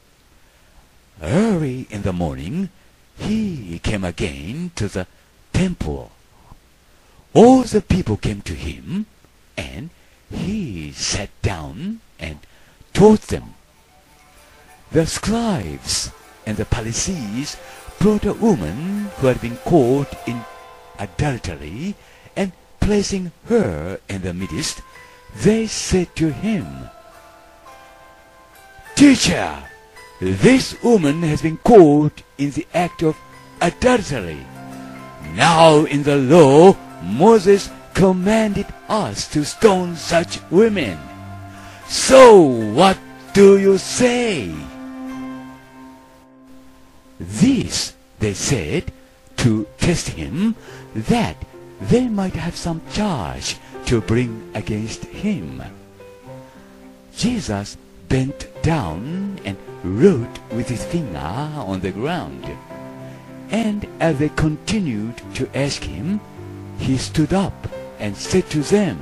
Early in the morning, he came again to the temple. All the people came to him, and he sat down and taught them. The scribes and the Pharisees brought a woman who had been caught in adultery, and placing her in the midst, they said to him, "Teacher, this woman has been caught in the act of adultery. Now in the law, Moses commanded us to stone such women. So what do you say?" This they said to test him, that they might have some charge to bring against him. Jesus bent down and wrote with his finger on the ground. And as they continued to ask him, he stood up and said to them,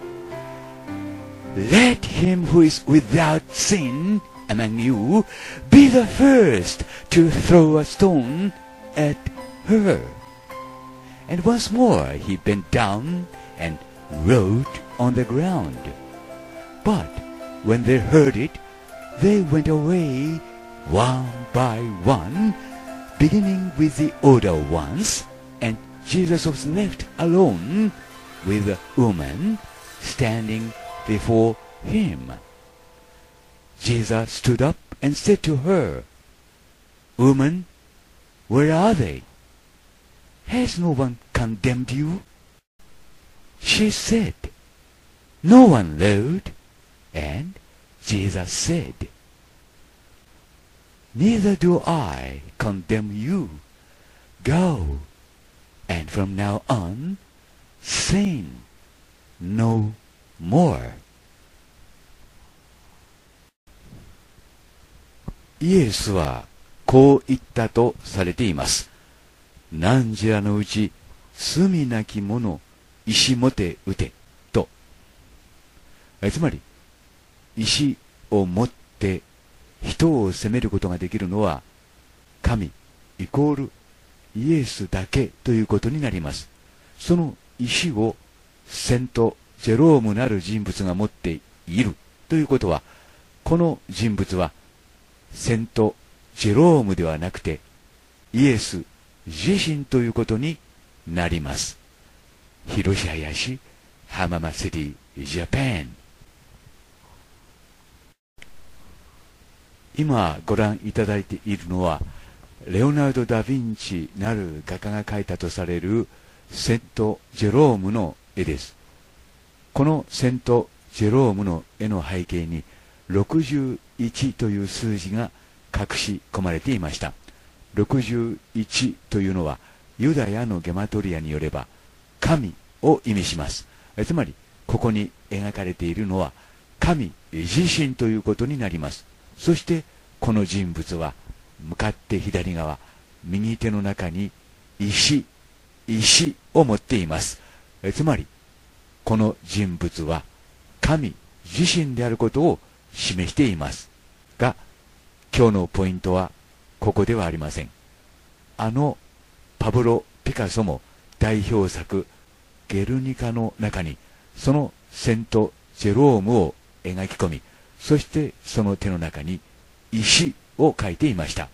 "Let him who is without sin among you be the first to throw a stone at her." And once more he bent down and wrote on the ground. But when they heard it, they went away one by one, beginning with the older ones, and Jesus was left alone with the woman standing before him. Jesus stood up and said to her, "Woman, where are they? Has no one condemned you?" She said, "No one, Lord." And Jesus said, "Neither do I condemn you. Go, and from now on, sin no more." イエスはこう言ったとされています。汝らのうち罪なき者石もて打てと。つまり石を持って人を責めることができるのは神イコールイエスだけということになります。その石をセント・ジェロームなる人物が持っているということは、この人物はセント・ジェロームではなくてイエス自身ということになります。広島林浜松市ジャパン。今ご覧いただいているのはレオナルド・ダ・ヴィンチなる画家が描いたとされるセント・ジェロームの絵です。このセント・ジェロームの絵の背景に61という数字が隠し込まれていました。61というのはユダヤのゲマトリアによれば神を意味します。つまりここに描かれているのは神自身ということになります。そしてこの人物は向かって左側右手の中に石を持っています。つまりこの人物は神自身であることを示していますが、今日のポイントはここではありません。パブロ・ピカソも代表作ゲルニカの中にそのセント・ジェロームを描き込み、そしてその手の中に石を描いていました。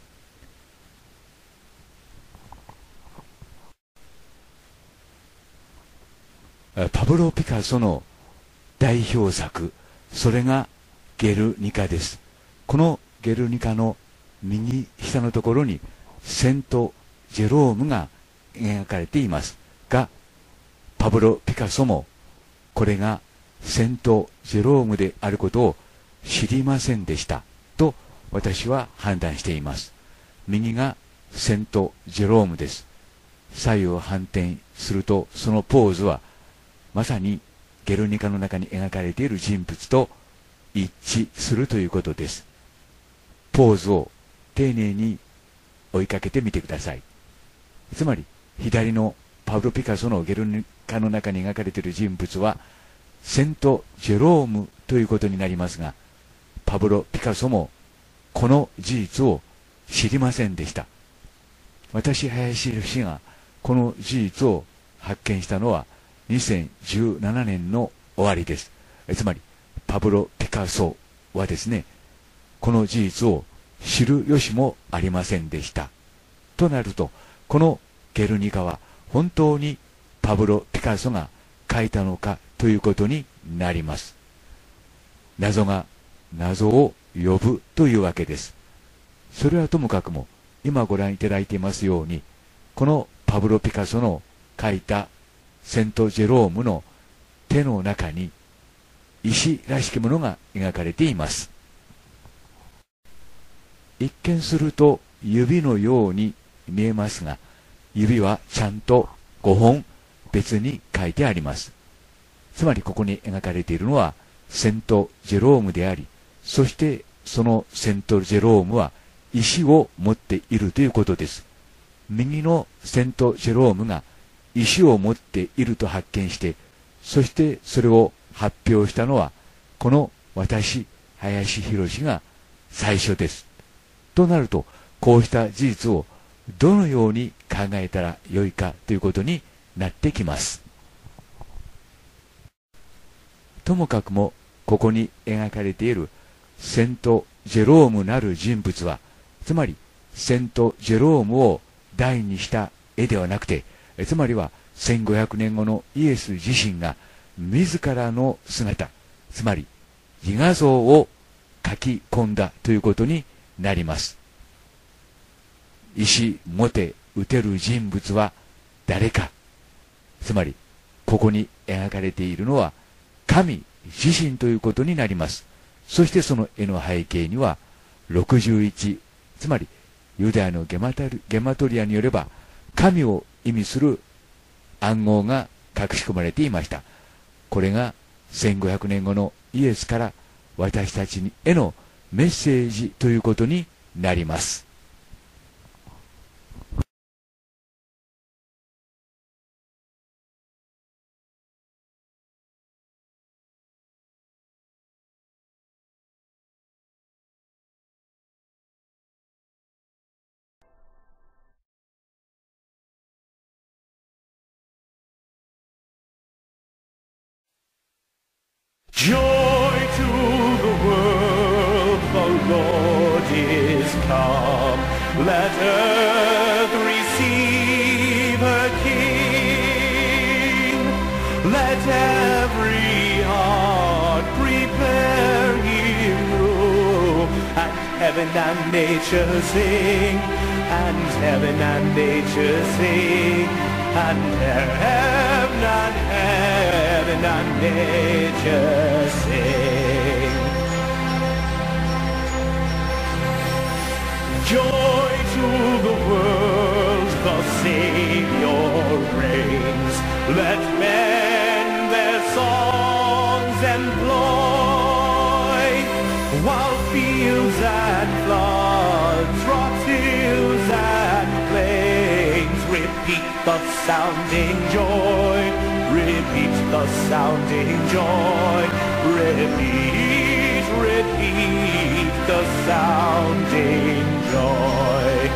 パブロ・ピカソの代表作、それがゲルニカです。このゲルニカの右下のところにセント・ジェロームが描かれていますが、パブロ・ピカソもこれがセント・ジェロームであることを知りませんでしたと私は判断しています。右がセント・ジェロームです。左右を反転するとそのポーズはまさにゲルニカの中に描かれている人物と一致するということです。ポーズを丁寧に追いかけてみてください。つまり左のパブロ・ピカソのゲルニカの中に描かれている人物はセント・ジェロームということになりますが、パブロ・ピカソもこの事実を知りませんでした。私、林氏がこの事実を発見したのは2017年の終わりです。つまりパブロ・ピカソはですね、この事実を知る由もありませんでした。となると、このゲルニカは本当にパブロ・ピカソが描いたのかということになります。謎が謎を呼ぶというわけです。それはともかくも、今ご覧いただいていますように、このパブロ・ピカソの描いたセント・ジェロームの手の中に石らしきものが描かれています。一見すると指のように見えますが、指はちゃんと5本別に書いてあります。つまりここに描かれているのはセント・ジェロームであり、そしてそのセント・ジェロームは石を持っているということです。右のセント・ジェロームが石を持っていると発見して、そしてそれを発表したのはこの私、林博が最初です。となると、こうした事実をどのように考えたらよいかということになってきます。ともかくもここに描かれているセント・ジェロームなる人物は、つまりセント・ジェロームを題にした絵ではなくて、つまりは1500年後のイエス自身が自らの姿、つまり自画像を描き込んだということになります。石持て打てる人物は誰か、つまりここに描かれているのは神自身ということになります。そしてその絵の背景には61、つまりユダヤのゲマトリアによれば神を意味する暗号が隠し込まれていました。これが1500年後のイエスから私たちへのメッセージということになります。 Joy to the world, the Lord is come. Let earth receive her King. Let every heart prepare him room. And heaven and nature sing. And heaven and nature sing. And heaven and nature sing. Joy to the world, the Savior reigns. Let men their songs employ, while fields and floods, rocks, hills and plains repeat the sounding joy. Repeat the sounding joy. Repeat, repeat the sounding joy.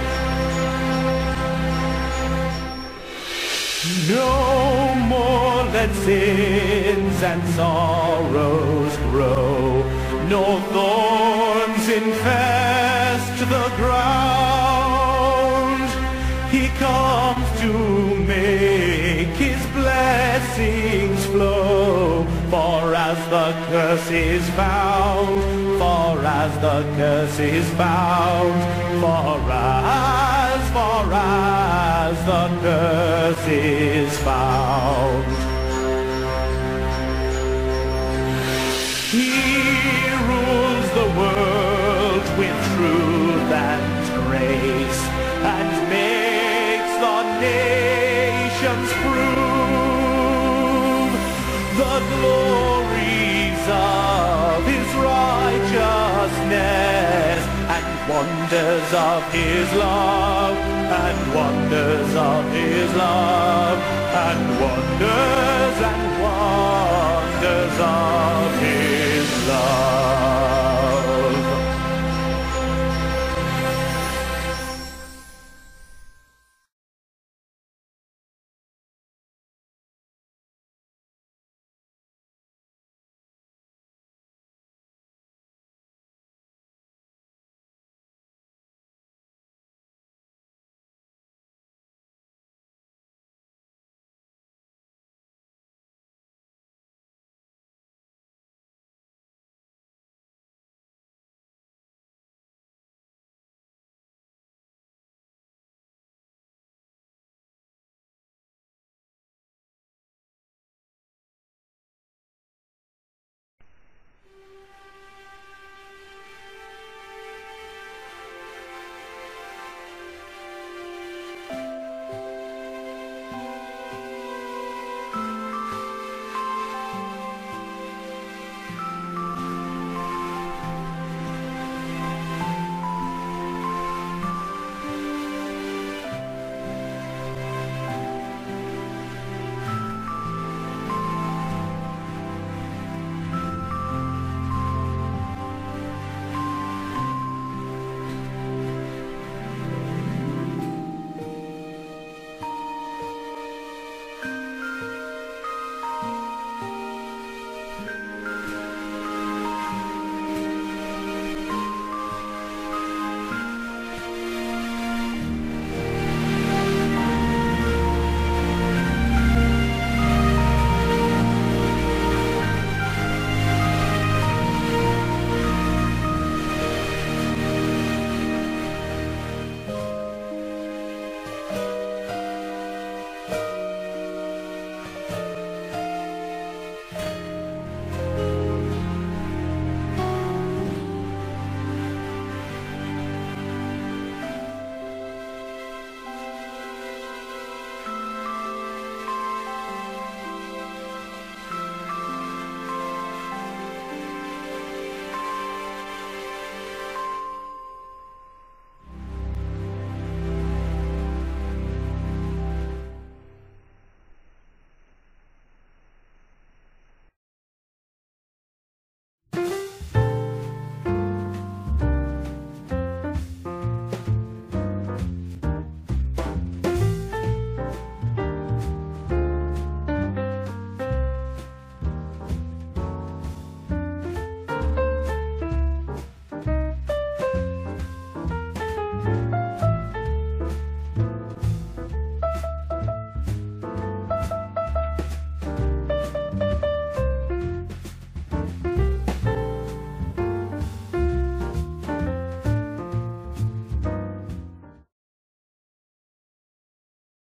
No more let sins and sorrows grow, nor thorns infest the ground. He comes to make his blessings flow, for as the curse is found, for as the curse is found, for as as the curse is found. He rules the world with truth and grace, and makes the nations prove the glories of his righteousness, and wonders of his love, and wonders of his love, and wonders of his love.